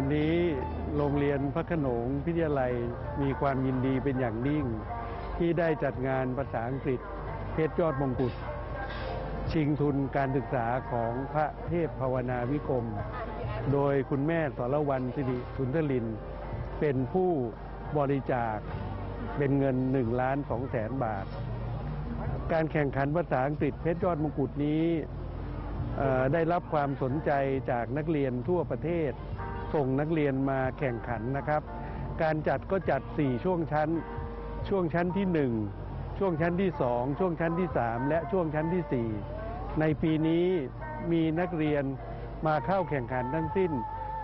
วันนี้โรงเรียนพระโขนงพิทยาลัยมีความยินดีเป็นอย่างยิ่งที่ได้จัดงานภาษาอังกฤษเพชรยอดมงกุฎชิงทุนการศึกษาของพระเทพภาวนาวิกรมโดยคุณแม่สรวรรณสิริสุนทรินเป็นผู้บริจาคเป็นเงิน1,200,000 บาทการแข่งขันภาษาอังกฤษเพชรยอดมงกุฎนี้ได้รับความสนใจจากนักเรียนทั่วประเทศส่งนักเรียนมาแข่งขันนะครับการจัดก็จัด4ช่วงชั้นที่1ช่วงชั้นที่2ช่วงชั้นที่3และช่วงชั้นที่4ในปีนี้มีนักเรียนมาเข้าแข่งขันทั้งสิ้น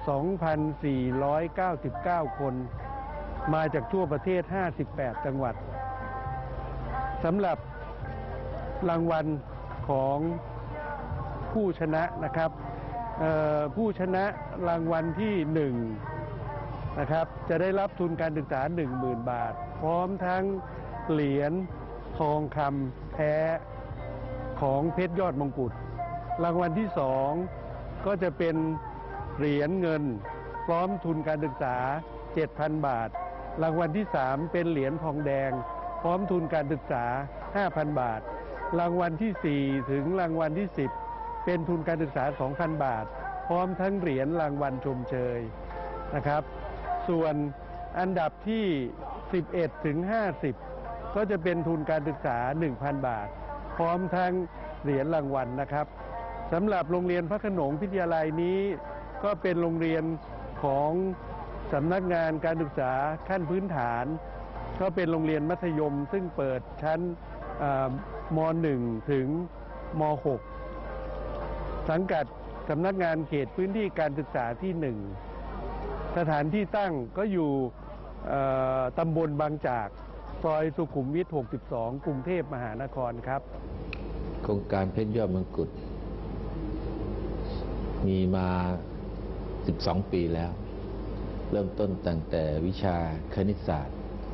2,499 คนมาจากทั่วประเทศ58จังหวัดสำหรับรางวัลของผู้ชนะนะครับผู้ชนะรางวัลที่1นะครับจะได้รับทุนการศึกษา 10,000 บาทพร้อมทั้งเหรียญทองคำแท้ของเพชรยอดมงกุฎรางวัลที่2ก็จะเป็นเหรียญเงินพร้อมทุนการศึกษา 7,000 บาทรางวัลที่3เป็นเหรียญทองแดงพร้อมทุนการศึกษา 5,000 บาทรางวัลที่4ถึงรางวัลที่10เป็นทุนการศึกษา 2,000 บาทพร้อมทั้งเหรียญรางวัลชมเชยนะครับส่วนอันดับที่11ถึง50ก็จะเป็นทุนการศึกษา 1,000 บาทพร้อมทั้งเหรียญรางวัลนะครับสำหรับโรงเรียนพระโขนงพิทยาลัยนี้ก็เป็นโรงเรียนของสำนักงานการศึกษาขั้นพื้นฐานก็เป็นโรงเรียนมัธยมซึ่งเปิดชั้นม.1 ถึงม.6 สังกัดสำนักงานเขตพื้นที่การศึกษาที่1สถานที่ตั้งก็อยู่ตำบลบางจากซอยสุขุมวิท62กรุงเทพมหานครครับโครงการเพชรยอดมงกุฎมีมา12 ปีแล้วเริ่มต้นตั้งแต่วิชาคณิตศาสตร์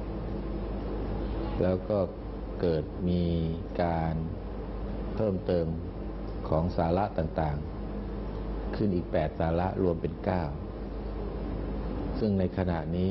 แล้วก็เกิดมีการเพิ่มเติมของสาระต่างๆขึ้นอีก8สาระรวมเป็น9ซึ่งในขณะนี้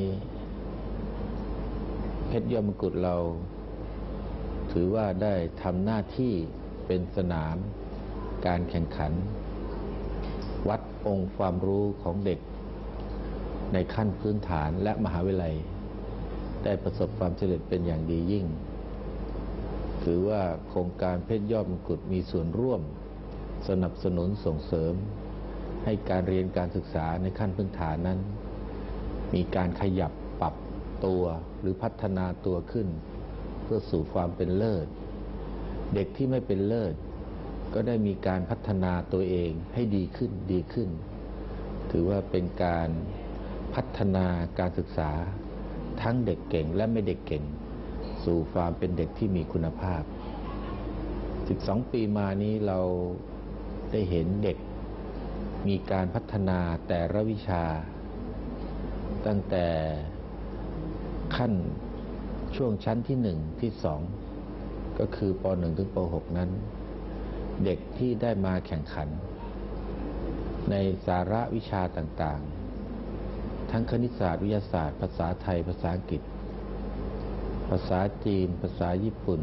เพชรยอดมงกุฎเราถือว่าได้ทำหน้าที่เป็นสนามการแข่งขันวัดองค์ความรู้ของเด็กในขั้นพื้นฐานและมหาวิทยาลัยได้ประสบความสำเร็จเป็นอย่างดียิ่งถือว่าโครงการเพชรยอดมงกุฎมีส่วนร่วมสนับสนุนส่งเสริมให้การเรียนการศึกษาในขั้นพื้นฐานนั้นมีการขยับปรับตัวหรือพัฒนาตัวขึ้นเพื่อสู่ความเป็นเลิศเด็กที่ไม่เป็นเลิศก็ได้มีการพัฒนาตัวเองให้ดีขึ้นถือว่าเป็นการพัฒนาการศึกษาทั้งเด็กเก่งและไม่เด็กเก่งสู่ความเป็นเด็กที่มีคุณภาพ12 ปีมานี้เราได้เห็นเด็กมีการพัฒนาแต่ละวิชาตั้งแต่ขั้นช่วงชั้นที่1ที่2ก็คือป.1 ถึงป.6 นั้นเด็กที่ได้มาแข่งขันในสาระวิชาต่างๆทั้งคณิตศาสตร์วิทยาศาสตร์ภาษาไทยภาษาอังกฤษภาษาจีนภาษาญี่ปุ่น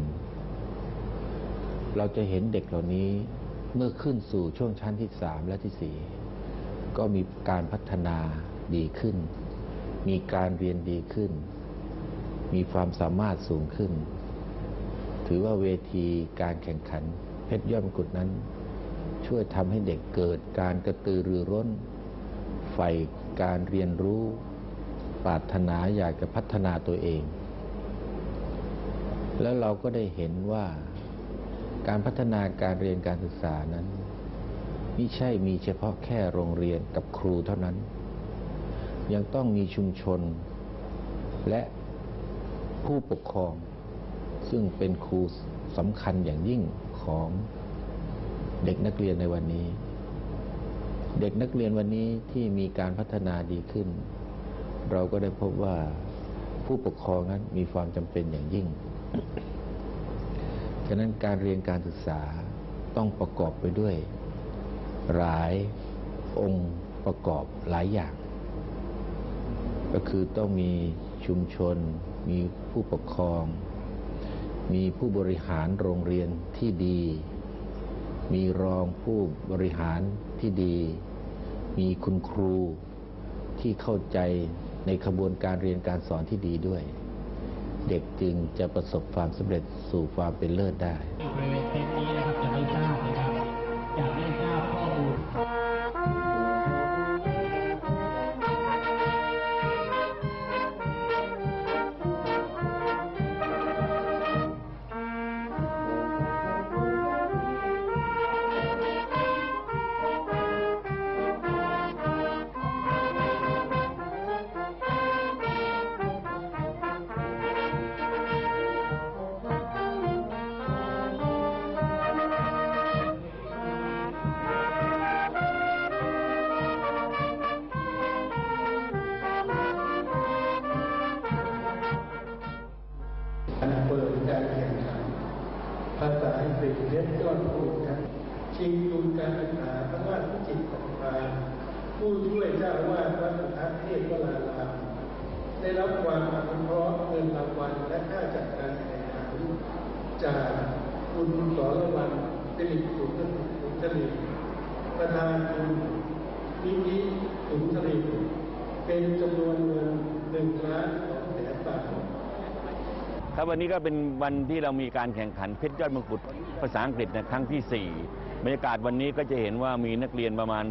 เราจะเห็นเด็กเหล่านี้เมื่อขึ้นสู่ช่วงชั้นที่3และที่4ก็มีการพัฒนาดีขึ้นมีการเรียนดีขึ้นมีความสามารถสูงขึ้นถือว่าเวทีการแข่งขันเพชรยอดมงกุฎนั้นช่วยทำให้เด็กเกิดการกระตือรือร้นใฝ่การเรียนรู้ปรารถนาอยากจะพัฒนาตัวเองแล้วเราก็ได้เห็นว่าการพัฒนาการเรียนการศึกษานั้นไม่ใช่มีเฉพาะแค่โรงเรียนกับครูเท่านั้นยังต้องมีชุมชนและผู้ปกครองซึ่งเป็นครูสำคัญอย่างยิ่งของเด็กนักเรียนในวันนี้เด็กนักเรียนวันนี้ที่มีการพัฒนาดีขึ้นเราก็ได้พบว่าผู้ปกครองนั้นมีความจำเป็นอย่างยิ่งฉะนั้นการเรียนการศึกษาต้องประกอบไปด้วยหลายองค์ประกอบหลายอย่างก็คือต้องมีชุมชน มีผู้ปกครอง มีผู้บริหารโรงเรียนที่ดี มีรองผู้บริหารที่ดี มีคุณครูที่เข้าใจในขบวนการเรียนการสอนที่ดีด้วย เด็กจึงจะประสบความสำเร็จสู่ความเป็นเลิศได้บริเวณเต็นท์นี้นะครับจะได้ทราบนะครับจะได้ทราบข้อมูลเปิดการแข่งขันภาษาอังกฤษเรียนยอดผู้ทั้งชิงทุนการศึกษาพระราชวิจิตรของพานผู้ช่วยเจ้าอาวาสวัดสุทัศน์เทพวรารามได้รับความอนุเคราะห์เงินรางวัลและค่าจัดการแข่งขันจากคุณสรวรรณสิริสุนทรีประธานคุณนิธิสุนทรีเป็นจำนวนเงิน1,200,000 บาทครับวันนี้ก็เป็นวันที่เรามีการแข่งขันเพชรยอดมงกุฎภาษาอังกฤษในครั้งที่ 4บรรยากาศวันนี้ก็จะเห็นว่ามีนักเรียนประมาณ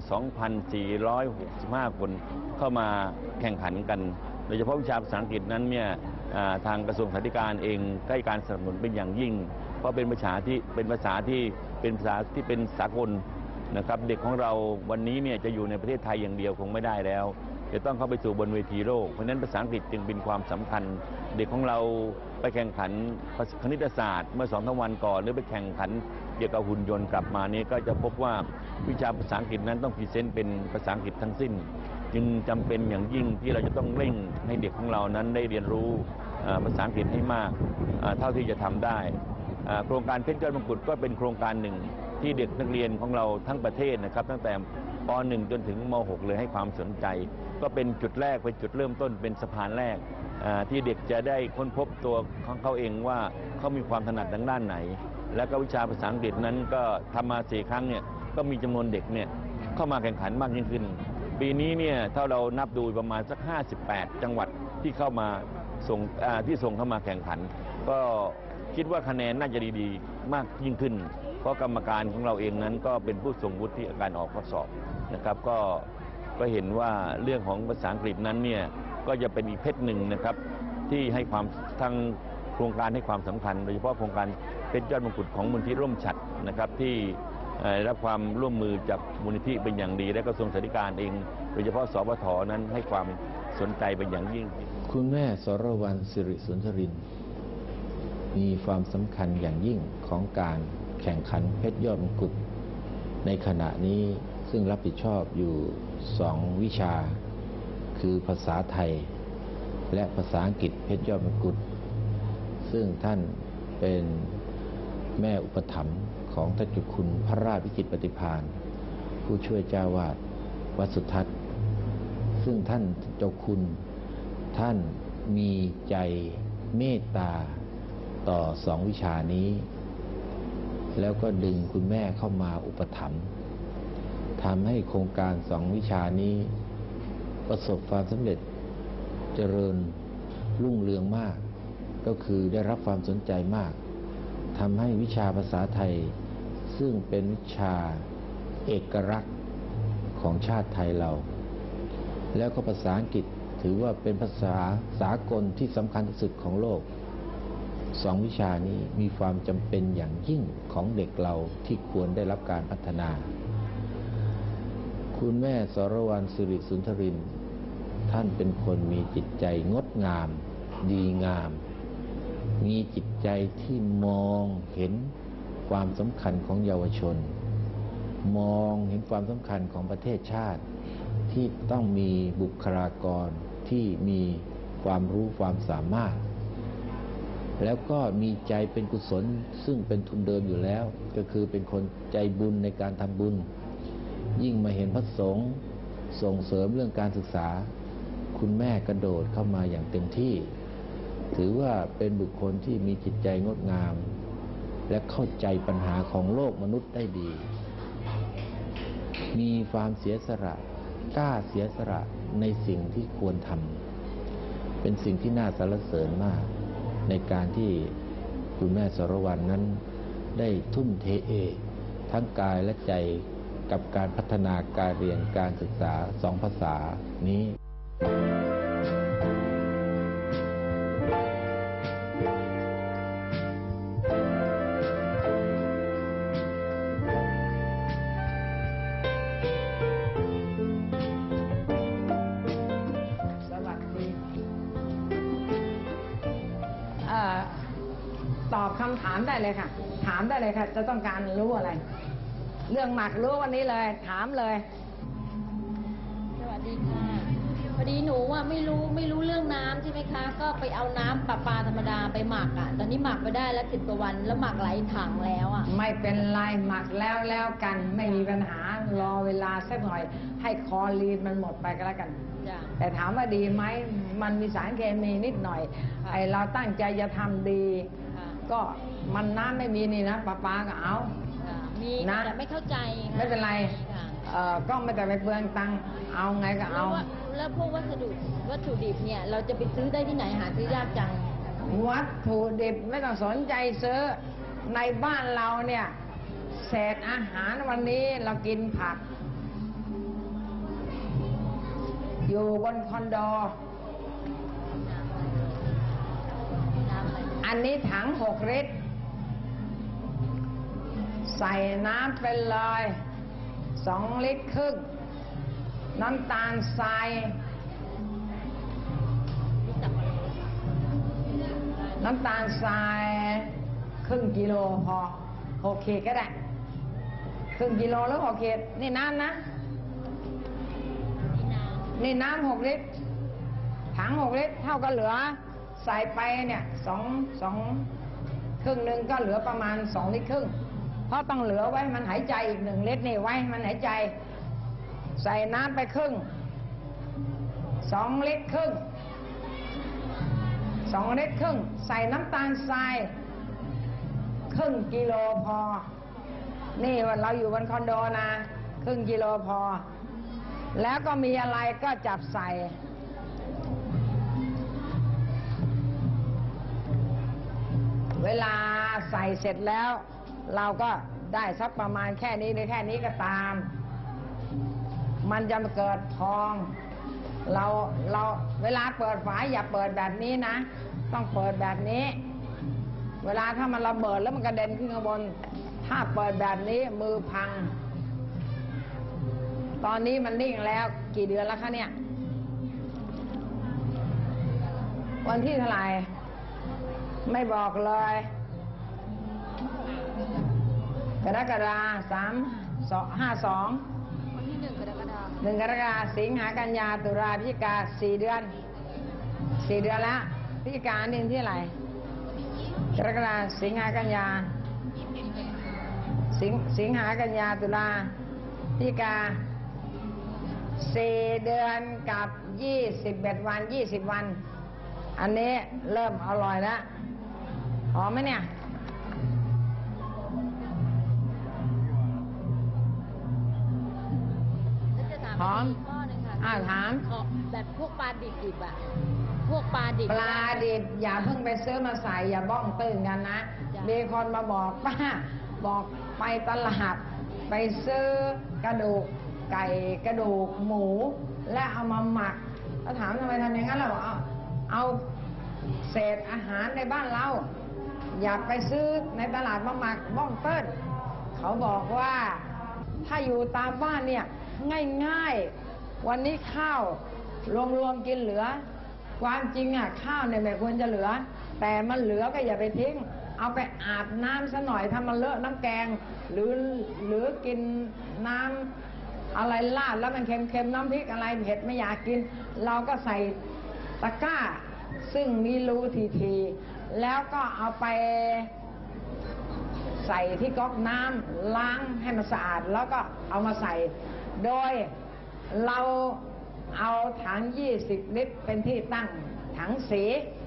2,465 คนเข้ามาแข่งขันกันโดยเฉพาะวิชาภาษาอังกฤษนั้นเนี่ยทางกระทรวงศึกษาธิการเองได้การสนับสนุนเป็นอย่างยิ่งเพราะเป็นภาษาที่เป็นสากลนะครับเด็กของเราวันนี้เนี่ยจะอยู่ในประเทศไทยอย่างเดียวคงไม่ได้แล้วจะต้องเข้าไปสู่บนเวทีโลกเพราะฉะนั้นภาษาอังกฤษจึงเป็นความสำคัญเด็กของเราไปแข่งขันคณิตศาสตร์เมื่อ2-3 วันก่อนหรือไปแข่งขันเกี่ยวกับหุ่นยนต์กลับมานี้ก็จะพบว่าวิชาภาษาอังกฤษนั้นต้องพรีเซนต์เป็นภาษาอังกฤษทั้งสิ้นจึงจำเป็นอย่างยิ่งที่เราจะต้องเร่งให้เด็กของเรานั้นได้เรียนรู้ภาษาอังกฤษให้มากเท่าที่จะทำได้โครงการเพชรยอดมงกุฎก็เป็นโครงการหนึ่งที่เด็กนักเรียนของเราทั้งประเทศนะครับตั้งแต่ป .1 จนถึงม .6 เลยให้ความสนใจก็เป็นจุดแรกเป็นจุดเริ่มต้นเป็นสะพานแรกที่เด็กจะได้ค้นพบตัวของเขาเองว่าเขามีความถนัดทางด้านไหนและก็วิชาภาษาอังกฤษนั้นก็ทำมา4 ครั้งเนี่ยก็มีจำนวนเด็กเนี่ยเข้ามาแข่งขันมากยิ่งขึ้นปีนี้เนี่ยถ้าเรานับดูประมาณสัก58 จังหวัดที่เข้ามาส่งเข้ามาแข่งขันก็คิดว่าคะแนนน่าจะดีๆมากยิ่งขึ้นเพราะกรรมการของเราเองนั้นก็เป็นผู้ทรงวุฒิการออกข้อสอบนะครับก็เห็นว่าเรื่องของภาษาอังกฤษนั้นเนี่ยก็จะเป็นอีกเพชรหนึ่งนะครับที่ให้ความทางโครงการให้ความสำคัญโดยเฉพาะโครงการเพชรยอดมงกุฎของมูลนิธิร่มฉัตรนะครับที่ได้รับความร่วมมือจากมูลนิธิเป็นอย่างดีและกระทรวงศึกษาธิการเองโดยเฉพาะสปท.นั้นให้ความสนใจเป็นอย่างยิ่งคุณแม่สรวรรณสิริสุนทรินมีความสำคัญอย่างยิ่งของการแข่งขันเพชรยอดมงกุฎในขณะนี้ซึ่งรับผิดชอบอยู่2 วิชาคือภาษาไทยและภาษาอังกฤษเพชรยอดมงกุฎซึ่งท่านเป็นแม่อุปถัมภ์ของท่านเจ้าคุณพระราชวิจิตรปฏิภาณผู้ช่วยเจ้าวาดวัดสุทัศน์ซึ่งท่านเจ้าคุณท่านมีใจเมตตาต่อ2 วิชานี้แล้วก็ดึงคุณแม่เข้ามาอุปถัมภ์ทำให้โครงการ2 วิชานี้ประสบความสำเร็จเจริญรุ่งเรืองมากก็คือได้รับความสนใจมากทำให้วิชาภาษาไทยซึ่งเป็นวิชาเอกลักษณ์ของชาติไทยเราแล้วก็ภาษาอังกฤษถือว่าเป็นภาษาสากลที่สำคัญที่สุดของโลก2 วิชานี้มีความจำเป็นอย่างยิ่งของเด็กเราที่ควรได้รับการพัฒนาคุณแม่สรวรรณสิริสุนทรินท่านเป็นคนมีจิตใจงดงามดีงามมีจิตใจที่มองเห็นความสำคัญของเยาวชนมองเห็นความสำคัญของประเทศชาติที่ต้องมีบุคลากรที่มีความรู้ความสามารถแล้วก็มีใจเป็นกุศลซึ่งเป็นทุนเดิมอยู่แล้วก็คือเป็นคนใจบุญในการทำบุญยิ่งมาเห็นพระสงฆ์ส่งเสริมเรื่องการศึกษาคุณแม่กระโดดเข้ามาอย่างเต็มที่ ถือว่าเป็นบุคคลที่มีจิตใจงดงาม และเข้าใจปัญหาของโลกมนุษย์ได้ดี มีความเสียสละกล้าเสียสละในสิ่งที่ควรทำเป็นสิ่งที่น่าสรรเสริญมาก ในการที่คุณแม่สรวรรณนั้นได้ทุ่มเททั้งกายและใจกับการพัฒนาการเรียนการศึกษา2 ภาษานี้สวัสดีตอบคำถามได้เลยค่ะ ถามได้เลยค่ะ จะต้องการรู้อะไร เรื่องหมักรู้วันนี้เลย ถามเลยสวัสดีค่ะพอดีหนูว่าไม่รู้เรื่องน้ำใช่ไหมคะ ก็ไปเอาน้ำประปาธรรมดาไปหมักอ่ะ ตอนนี้หมักไปได้แล้ว10 กว่าวันแล้วหมักหลายถังแล้วอ่ะไม่เป็นไรหมักแล้วกัน ไม่มีปัญหารอเวลาสักหน่อย ให้คอรีนมันหมดไปก็แล้วกันจ้ะแต่ถามว่าดีไหมมันมีสารเคมีนิดหน่อยค่ะไอเราตั้งใจจะทำดีค่ะก็มันน้ำไม่มีนี่นะประปาก็เอาค่ะมีนะแต่ไม่เข้าใจค่ะไม่เป็นไรค่ะก็ไม่แต่ไปเปลืองตังค์เอาไงก็เอาแล้วพวกวัตถุดิบเนี่ยเราจะไปซื้อได้ที่ไหนหาซื้อยากจังวัตถุดิบไม่ต้องสนใจซื้อในบ้านเราเนี่ยเศษอาหารวันนี้เรากินผัก อยู่บนคอนโดน้ำอะไรอันนี้ถัง6 ลิตร ใส่น้ำไปเลย2 ลิตรครึ่ง น้ำตาลทรายรู้จักอะไรน้ำตาลทรายครึ่งกิโลพอ6 ขีดก็ได้ครึ่งกิโลหรือ6 ขีดนี่น้ำนะ นี่น้ำ6 ลิตร ถัง6 ลิตร เท่ากับเหลือใส่ไปเนี่ยครึ่งหนึ่งก็เหลือประมาณ2 ลิตรครึ่ง เพราะต้องเหลือไว้มันหายใจอีก1 ลิตรนี่ไว้มันหายใจ ใส่น้ำไปครึ่ง2 ลิตรครึ่ง2 ลิตรครึ่งใส่น้ำตาลทรายครึ่งกิโลพอ นี่ว่าเราอยู่บนคอนโดนะครึ่งกิโลพอ แล้วก็มีอะไรก็จับใส่ เวลาใส่เสร็จแล้ว เราก็ได้สักประมาณแค่นี้หรือแค่นี้ก็ตาม มันจะเกิดพอง เราเวลาเปิดฝาอย่าเปิดแบบนี้นะ ต้องเปิดแบบนี้ เวลาถ้ามันระเบิดแล้วมันกระเด็นขึ้นข้างบน ถ้าเปิดแบบนี้มือพัง ตอนนี้มันนิ่งแล้วกี่เดือนแล้วคะเนี่ย วันที่เท่าไหร่ไม่บอกเลยกรกฎาคม52 วันที่1 กรกฎาคม 1 กรกฎาคมสิงหากันยาตุลาพฤศจิกา4 เดือน4 เดือนแล้วพฤศจิกานี่ที่ไหนกรกฎาคมสิงหากันยาสิงหากันยาตุลาพฤศจิกา4 เดือนกับ21 วัน20 วัน อันนี้เริ่มอร่อยแล้วหอมไหมเนี่ยแล้วจะถามหอมอีกข้อหนึงค่ะถามขอแบบพวกปลาดิบๆอ่ะพวกปลาดิบปลาดิบอย่าเพิ่งไปซื้อมาใส่อย่าบ้องตื่นกันนะจ้ะมีคนมาบอกป้าบอกไปตลาดไปซื้อกระดูกไก่กระดูกหมู และเอามาหมักแล้วถามทำไมทำอย่างนั้นเราบอกเอาเศษอาหารในบ้านเราอย่าไปซื้อในตลาดมาหมักบ้องเติ้ลเขาบอกว่าถ้าอยู่ตามบ้านเนี่ยง่ายๆวันนี้ข้าวรวมๆกินเหลือ ความจริงอ่ะข้าวเนี่ยไม่ควรจะเหลือ แต่มันเหลือก็อย่าไปทิ้ง เอาไปอาบน้ำซะหน่อยถ้ามันเลอะน้ำแกงหรือกินน้ำอะไรลาดแล้วมันเค็มๆน้ำพริกอะไรเผ็ดไม่อยากกิน เราก็ใส่ตะกร้าซึ่งมีรูทีๆแล้วก็เอาไปใส่ที่ก๊อกน้ำล้างให้มันสะอาดแล้วก็เอามาใส่โดยเราเอาถัง20 ลิตรเป็นที่ตั้งถังสี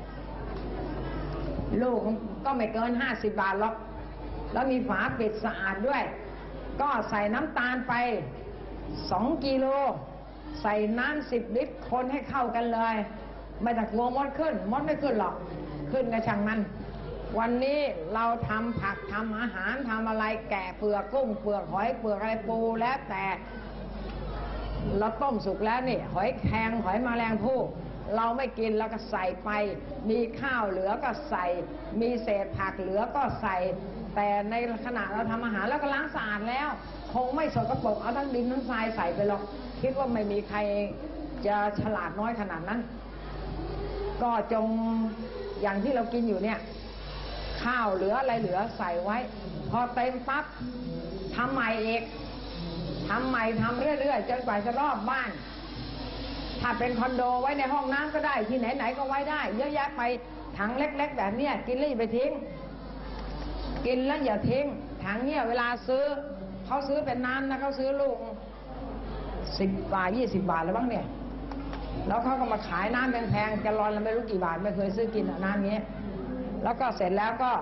ลูกก็ไม่เกิน50 บาทหรอกแล้วมีฝาปิดสะอาดด้วยก็ใส่น้ำตาลไป2 กิโลใส่น้ำ10 ลิตรคนให้เข้ากันเลยไม่ต้องกลัวมดขึ้นมดไม่ขึ้นหรอกขึ้นก็ช่างมันวันนี้เราทำผักทำอาหารทำอะไรแกะเปลือกกุ้งเปลือกหอยเปลือกอะไรปูแล้วแต่เราต้มสุกแล้วนี่หอยแครงหอยแมลงภู่เราไม่กินเราก็ใส่ไปมีข้าวเหลือก็ใส่มีเศษผักเหลือก็ใส่แต่ในขณะเราทำอาหารแล้วก็ล้างสะอาดแล้วคงไม่สกปรกเอาทั้งดินทั้งทรายใส่ไปหรอกคิดว่าไม่มีใครจะฉลาดน้อยขนาดนั้นก็จงอย่างที่เรากินอยู่เนี่ยข้าวเหลืออะไรเหลือใส่ไว้พอเต็มปั๊บทำใหม่อีกทำใหม่ทำเรื่อยๆจนกว่าจะรอบบ้านถ้าเป็นคอนโดไว้ในห้องน้ำก็ได้ที่ไหนๆก็ไว้ได้เยอะแยะไปถังเล็กๆแบบเนี้ยกินแล้วอย่าไปทิ้งกินแล้วอย่าทิ้งถังเนี่ยเวลาซื้อเขาซื้อเป็นน้ำนะเขาซื้อลูก10 บาท 20 บาทแล้วบ้างเนี่ยแล้วเขาก็มาขายน้ำแพงๆแกลลอนละไม่รู้กี่บาทไม่เคยซื้อกินน้ำนี้แล้วก็เสร็จแล้วก็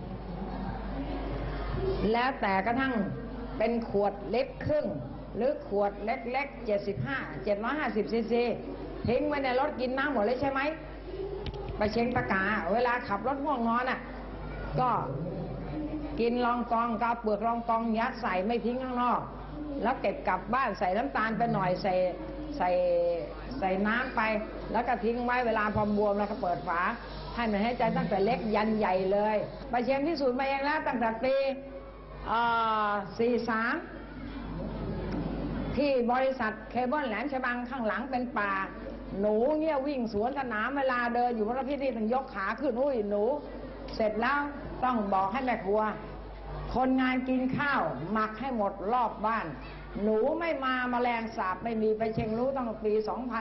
แล้วแต่กระทั่งเป็นขวดเล็กครึ่งหรือขวดเล็กๆ750 ซีซีทิ้งไว้ในรถกินน้ำหมดเลยใช่ไหมไปเช็งตะกาเวลาขับรถง่วงนอนก็กินรองกองกาเปลือกรองกองยัดใส่ไม่ทิ้งข้างนอกแล้วเก็บกลับบ้านใส่น้ำตาลไปหน่อยใส่น้ำไปแล้วก็ทิ้งไว้เวลาพอบวมแล้วก็เปิดฝาให้มันให้ใจตั้งแต่เล็กยันใหญ่เลยไปเช็งที่ศูนย์มาเองแล้วตั้งแต่ปี43ที่บริษัทเคเบิลแหลมฉบังข้างหลังเป็นป่าหนูเงี้ยวิ่งสวนสนามเวลาเดินอยู่บนรถพี่ต้องยกขาขึ้นอุ้ยหนูเสร็จแล้วต้องบอกให้แม่ครัวคนงานกินข้าวหมักให้หมดรอบบ้านหนูไม่มาแมลงสาบไม่มีไปเชียงรู้ตั้งปี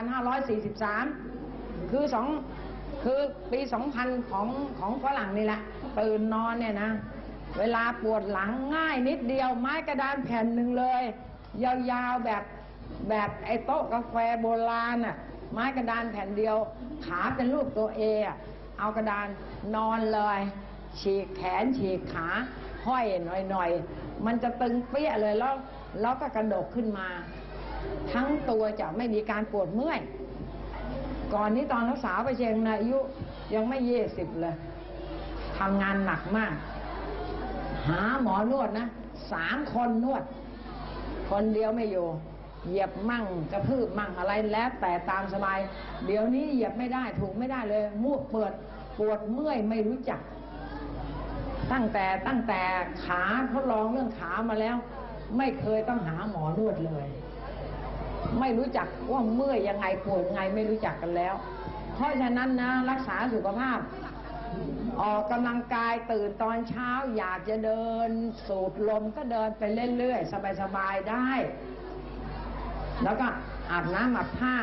2543 คือปี 2000 ของฝรั่งนี่แหละตื่นนอนเนี่ยนะเวลาปวดหลังง่ายนิดเดียวไม้กระดานแผ่นหนึ่งเลยยาวๆแบบไอ้โต๊ะกาแฟโบราณไม้กระดานแผ่นเดียวขาเป็นรูปตัวเอเอากระดานนอนเลยฉีกแขนฉีกขาห้อยหน่อยมันจะตึงเปี้ยเลยแล้วก็กระดกขึ้นมาทั้งตัวจะไม่มีการปวดเมื่อยก่อนนี้ตอนสาวไปเชียงนะอายุยังไม่20เลยทำงานหนักมากหาหมอนวดนะ3 คนนวดคนเดียวไม่อยู่เหยียบมั่งกระพืบมั่งอะไรแล้วแต่ตามสบายเดี๋ยวนี้เหยียบไม่ได้ถูกไม่ได้เลยมูดปวดเมื่อยไม่รู้จักตั้งแต่ขาทดลองเรื่องขามาแล้วไม่เคยต้องหาหมอนวดเลยไม่รู้จักว่าเมื่อยยังไงปวดยังไงไม่รู้จักกันแล้วเพราะฉะนั้นนะรักษาสุขภาพออกกำลังกายตื่นตอนเช้าอยากจะเดินสูดลมก็เดินไปเรื่อยๆสบายๆได้แล้วก็อาบน้ำอาบผ้า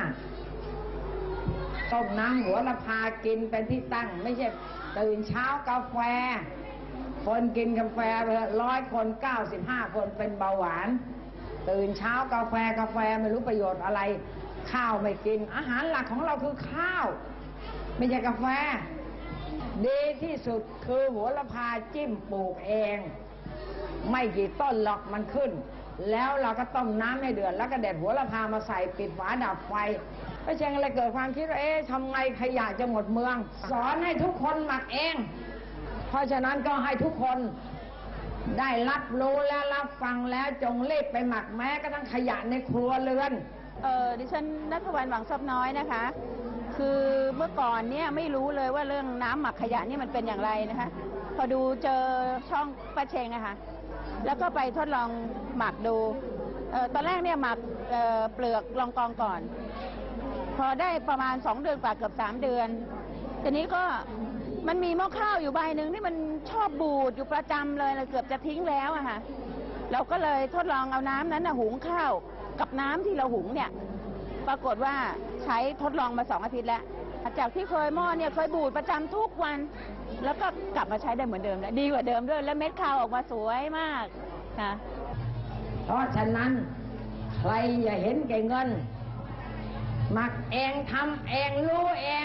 ต้มน้ำหัวละพากินเป็นที่ตั้งไม่ใช่ตื่นเช้ากาแฟคนกินกาแฟ100 คน95 คนเป็นเบาหวานตื่นเช้ากาแฟไม่รู้ประโยชน์อะไรข้าวไม่กินอาหารหลักของเราคือข้าวไม่ใช่กาแฟดีที่สุดคือหัวละพาจิ้มปลูกเองไม่กี่ต้นหรอกมันขึ้นแล้วเราก็ต้มน้ำให้เดือดแล้วก็เด็ดหัวละพามาใส่ปิดฝาดับไฟไม่ใช่อะไรเกิดความคิดว่าทำไงขยะจะหมดเมืองสอนให้ทุกคนหมักเองเพราะฉะนั้นก็ให้ทุกคนได้รับรู้และรับฟังแล้วจงรีบไปหมักแม้กระทั่งขยะในครัวเรือนดิฉันณัฐวรรณ หวังทรัพย์น้อยนะคะคือเมื่อก่อนเนี่ยไม่รู้เลยว่าเรื่องน้ำหมักขยะนี่มันเป็นอย่างไรนะคะพอดูเจอช่องป้าเชงนะคะแล้วก็ไปทดลองหมักดูตอนแรกเนี่ยหมักเปลือกรองกองก่อนพอได้ประมาณ2 เดือนกว่าเกือบ3 เดือนทีนี้ก็มันมีหม้อข้าวอยู่ใบหนึ่งที่มันชอบบูดอยู่ประจำเลยเกือบจะทิ้งแล้วอะค่ะเราก็เลยทดลองเอาน้ำนั้นหุงข้าวกับน้ำที่เราหุงเนี่ยปรากฏว่าใช้ทดลองมา2 อาทิตย์แล้วจากที่เคยหม้อเนี่ยเคยบูดประจำทุกวันแล้วก็กลับมาใช้ได้เหมือนเดิมแล้วดีกว่าเดิมด้วยและเม็ดข้าวออกมาสวยมากค่ะเพราะฉะนั้นใครอย่าเห็นแก่เงินหมักเองทำเองรู้เอง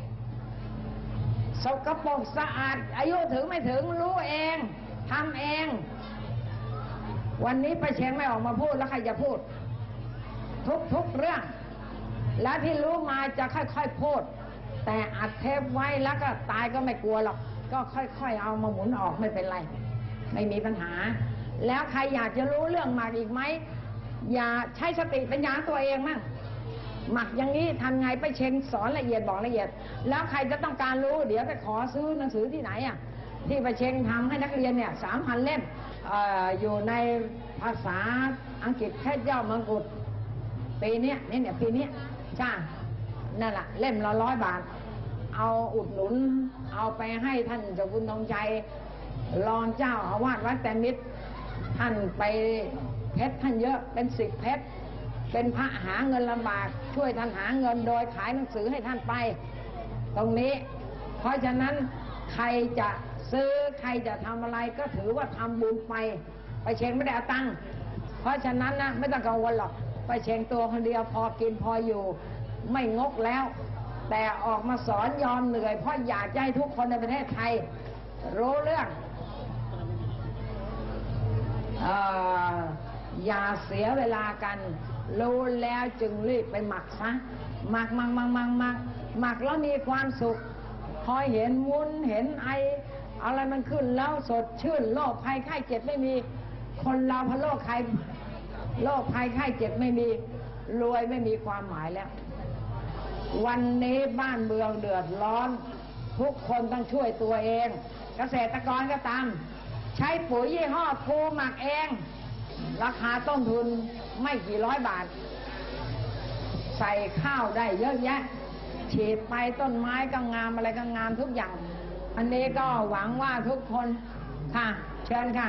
สกปรกสะอาดอายุถึงไม่ถึงรู้เองทำเองวันนี้ป้าเชงไม่ออกมาพูดแล้วใครจะพูดทุกเรื่องและที่รู้มาจะค่อยๆพูดแต่อัดเทปไว้แล้วก็ตายก็ไม่กลัวหรอกก็ค่อยๆเอามาหมุนออกไม่เป็นไรไม่มีปัญหาแล้วใครอยากจะรู้เรื่องหมักอีกไหมอย่าใช้สติปัญญาตัวเองมั่งหมักอย่างนี้ทำไงไปเชงสอนละเอียดบอกละเอียดแล้วใครจะต้องการรู้เดี๋ยวไปขอซื้อหนังสือที่ไหนอ่ะที่ไปเชงทำให้นักเรียนเนี่ย3,000 เล่มอยู่ในภาษาอังกฤษแค่ย่อมังกุฎปีนี้เนี่ยปีนี้จ้านั่นแหละเล่มละ100 บาทเอาอุดหนุนเอาไปให้ท่านเจ้าคุณทองใจรองเจ้าอาวาสวัดแต่มิตรท่านไปเพชรท่านเยอะเป็น10 เพชรเป็นพระหาเงินลำบากช่วยท่านหาเงินโดยขายหนังสือให้ท่านไปตรงนี้เพราะฉะนั้นใครจะซื้อใครจะทำอะไรก็ถือว่าทำบุญไปเชงไม่ได้เอาตังค์เพราะฉะนั้นนะไม่ต้องกังวลหรอกไปเชงตัวคนเดียวพอกินพออยู่ไม่งกแล้วแต่ออกมาสอนยอมเหนื่อยเพราะอยากให้ทุกคนในประเทศไทยรู้เรื่องอย่าเสียเวลากันรู้แล้วจึงรีบไปหมักซะหมักแล้วมีความสุขพอเห็นวุ้นเห็นไออะไรมันขึ้นแล้วสดชื่นโรคภัยไข้เจ็บไม่มีคนเราพอโรคภัยไข้เจ็บไม่มีรวยไม่มีความหมายแล้ววันนี้บ้านเมืองเดือดร้อนทุกคนต้องช่วยตัวเองเกษตรกรก็ตามใช้ปุ๋ยยี่ห้อภูหมักเองราคาต้นทุนไม่กี่ร้อยบาทใส่ข้าวได้เยอะแยะฉีดไปต้นไม้ก็งามอะไรก็งามทุกอย่างอันนี้ก็หวังว่าทุกคนค่ะเชิญค่ะ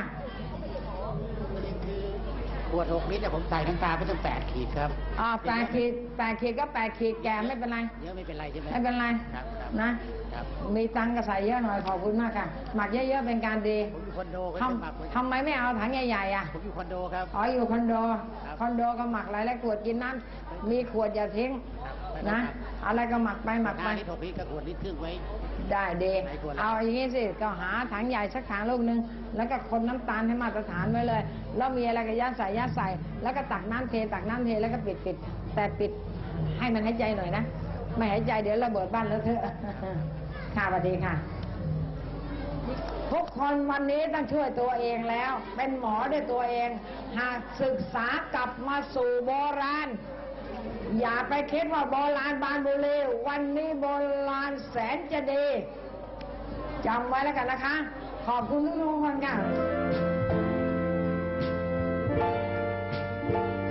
ขวด6 ลิตรผมใส่น้ำตาลไปตั้ง8 ขีดครับ 8 ขีดก็8 ขีดแกไม่เป็นไรเยอะไม่เป็นไรใช่ไหมไม่เป็นไรนะมีตังก็ใส่เยอะหน่อยขอบคุณมากค่ะหมักเยอะๆเป็นการดีผมอยู่คอนโดก็หมักทำไมไม่เอาถังใหญ่ๆอ่ะผมอยู่คอนโดครับอยู่คอนโดก็หมักหลายๆขวดกินน้ำมีขวดอย่าทิ้งนะอะไรก็หมักไปนี่6 ลิตรกับขวดลิตรครึ่งไว้ได้ดีเอาอย่างงี้สิก็หาถังใหญ่สักถังลูกนึงแล้วก็คนน้ำตาลให้มาตรฐานไว้เลยแล้วมีอะไรก็ยัดใส่แล้วก็ตักน้ำเทแล้วก็ปิดแต่ปิดให้มันหายใจหน่อยนะไม่หายใจเดี๋ยวระเบิดบ้านแล้วเถอะค่ะสวัสดีค่ะทุกคนวันนี้ต้องช่วยตัวเองแล้วเป็นหมอด้วยตัวเองหากศึกษากลับมาสู่โบราณอย่าไปคิดว่าโบราณบานบุรีวันนี้โบราณแสนจะดีจำไว้แล้วกันนะคะขอบคุณทุกคนค่ะ